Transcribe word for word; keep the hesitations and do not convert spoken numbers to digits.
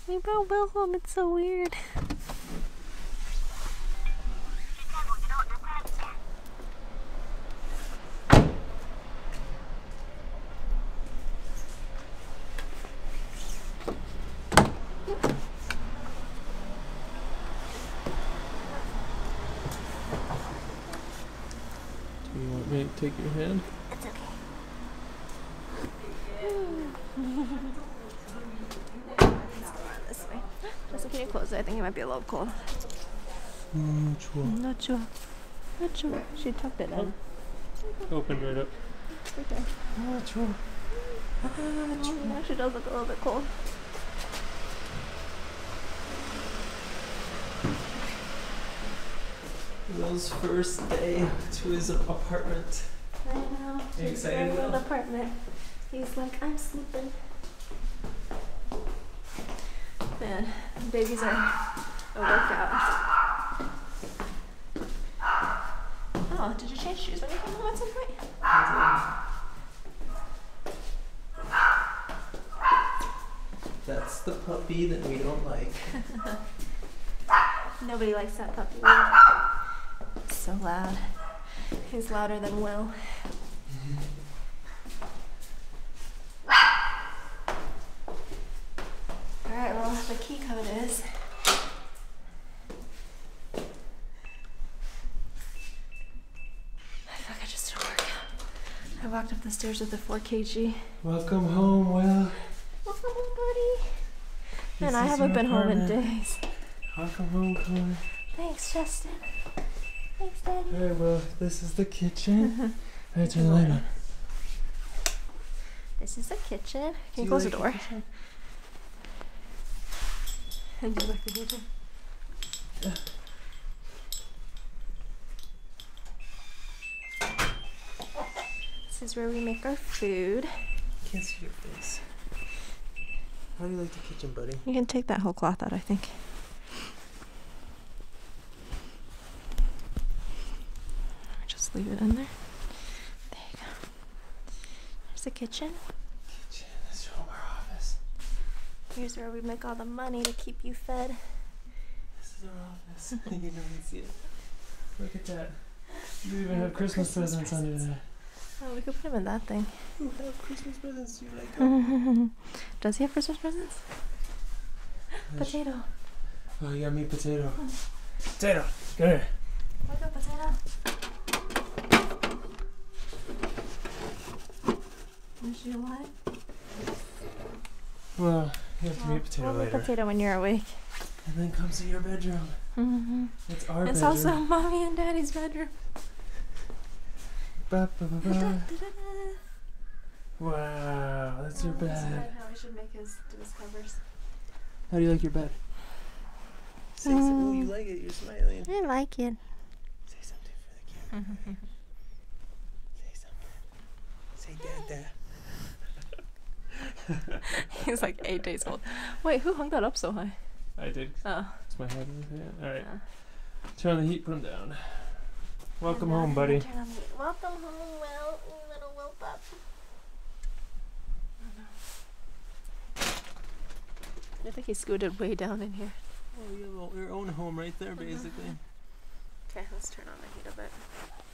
We brought Will home. It's so weird. Do you want me to take your hand? It's okay. This way. Just can you close it? I think it might be a little cold. Mm, sure. Not sure. Not sure. She tucked it in. Open right up. Okay. Oh, sure. Now she does look a little bit cold. Will's first day to his apartment. I know. Are you excited, Will? Will? Apartment. He's like, I'm sleeping. Man, babies are a workout. Oh, did you change shoes when you came home at some point? That's the puppy that we don't like. Nobody likes that puppy. It's so loud. He's louder than Will. Alright, well, the key code is I feel like I just did a workout. I walked up the stairs with a four kilograms. Welcome home, Will. Welcome home, buddy. This And I is haven't your been home in apartment. days. Welcome home, Connor. Thanks, Justin. Thanks, Daddy. Alright, well, this is the kitchen. Alright, turn the light on. This is the kitchen. Do Can you you close like the the door? kitchen? And do you like the kitchen? Yeah. This is where we make our food. Can't see your face. How do you like the kitchen, buddy? You can take that whole cloth out, I think. Just leave it in there. There you go. There's the kitchen. Kitchen, this is our office. Here's where we make all the money to keep you fed. This is our office. You don't even see it. Look at that. You even have Christmas, Christmas presents under presents. there. Oh, we could put him in that thing. You have Christmas presents. You like them? Does he have Christmas presents? Potato. Oh, you got me potato. Potato, come here. Wake up, potato. Is your what? Well, you have to meet potato we'll later. potato when you're awake. And then comes to your bedroom. Mm-hmm. It's our It's bedroom. also mommy and daddy's bedroom. Ba, ba, ba, ba. Wow, that's your bed. How we should make his, do his covers. How do you like your bed? Say Mm. something. Oh, you like it. You're smiling. I like it. Say something for the camera. Say something. Say dada. He's like eight days old. Wait, who hung that up so high? I did. Oh. It's my head. All right. Yeah. Turn on the heat. Put him down. Welcome And, uh, home, buddy. turn on the- Welcome home, Will. You little Will pup. I think he scooted way down in here. Oh, you have your own home right there, basically. Okay, let's turn on the heat a bit.